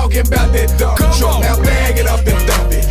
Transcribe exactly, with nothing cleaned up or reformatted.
talking about that dump truck. Now bag it up and dump it.